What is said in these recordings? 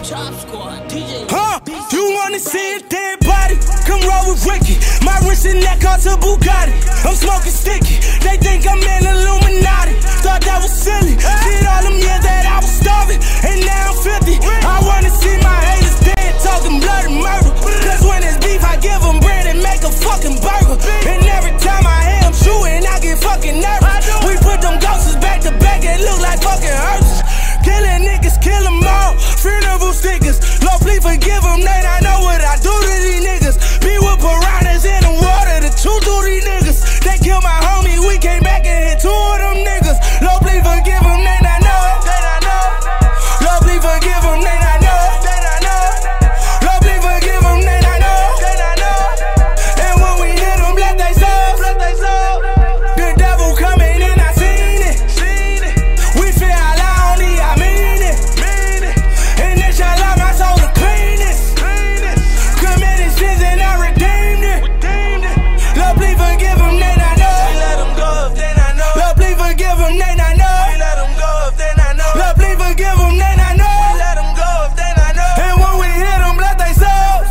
You wanna see a dead body? Come roll with Ricky. My wrist and neck cost a Bugatti. I'm smoking sticky. They think I'm an Illuminati. Thought that was silly. Did all them years that I was starving, and now I'm 50. I wanna see my haters dead, talking blood and murder. Cause when it's beef, I give them bread and make a fucking burger. And every time I hear them shooting, I get fucking nervous. We put them ghosts back to back, it look like fucking hearses. Killing niggas, kill them all. Funeral stickers. Lord, please forgive them, they not know what I do to these niggas. Be with piranhas in the water, the truth to these niggas. They killed my homie, we came back and hit 2 of them niggas. Lord, please forgive them, they not know. Lord, please forgive them, they not know. Lord, please forgive them, they not know. And when we hit them, bless they soul. The devil coming in, I seen it. We feel loud, I mean it. And inshallah, my soul the cleanest. Committed sins and I redeemed it. Lord, please forgive them, they not know. We let them go if they not know. Lord, please forgive them, they not know. We let them go if they not know. Lord, please forgive them, they not know. We let them go if they not know. And when we hit them, bless they souls.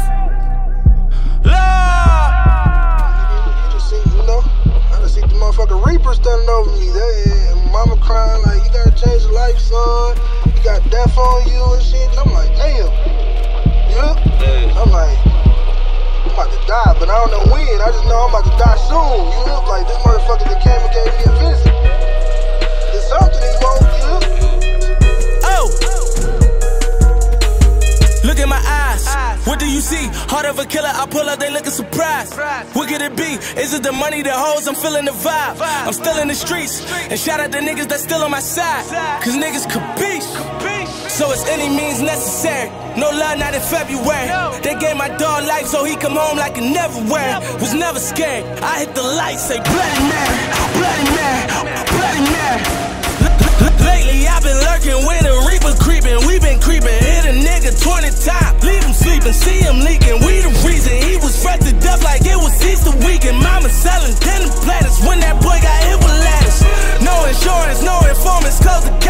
Lord. You just see, you know, I just see the motherfucking Reaper standing over me. Mama crying like, you gotta change your life, son. You got death on you and shit. And I'm like, damn. Yeah? I'm like, I'm about to die, but I don't know when. I just know I'm about to die soon. You look like this motherfucker that came and gave me a visit. There's something he won't do. Oh! Look at my eyes. What do you see? Heart of a killer, I pull up, they looking surprised. What could it be? Is it the money, the hoes? I'm feeling the vibe. I'm still in the streets. And shout out the niggas that's still on my side. Cause niggas capiche. So it's any means necessary. No love, not in February. They gave my dog life so he come home like a never wear. Was never scared. I hit the lights, say Bloody Mary, Bloody Mary, Bloody Mary. Lately I've been lurking with a Reaper creeping. We been creeping, hit a nigga 20 times. Leave him sleeping, see him leaking. We the reason he was fresh to death like it was Easter weekend. Mama selling 10 platters when that boy got hit with ladders. No insurance, no informants, close the